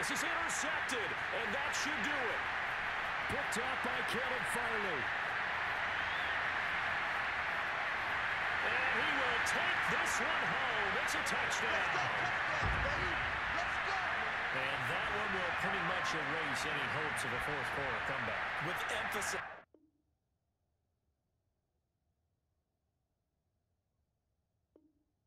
This is intercepted, and that should do it. Picked up by Caleb Farley. And he will take this one home. It's a touchdown. And that one will pretty much erase any hopes of a fourth quarter comeback. With emphasis.